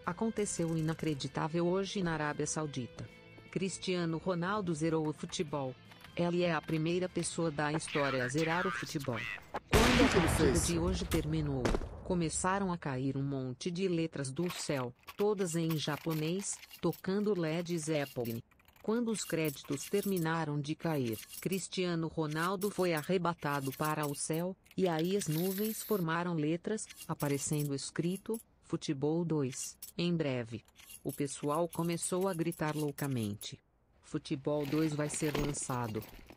Aconteceu o inacreditável hoje na Arábia Saudita. Cristiano Ronaldo zerou o futebol. Ele é a primeira pessoa da história a zerar o futebol. Quando a partida de hoje terminou, começaram a cair um monte de letras do céu, todas em japonês, tocando Led Zeppelin. Quando os créditos terminaram de cair, Cristiano Ronaldo foi arrebatado para o céu, e aí as nuvens formaram letras, aparecendo escrito, Futebol 2, em breve. O pessoal começou a gritar loucamente. Futebol 2 vai ser lançado.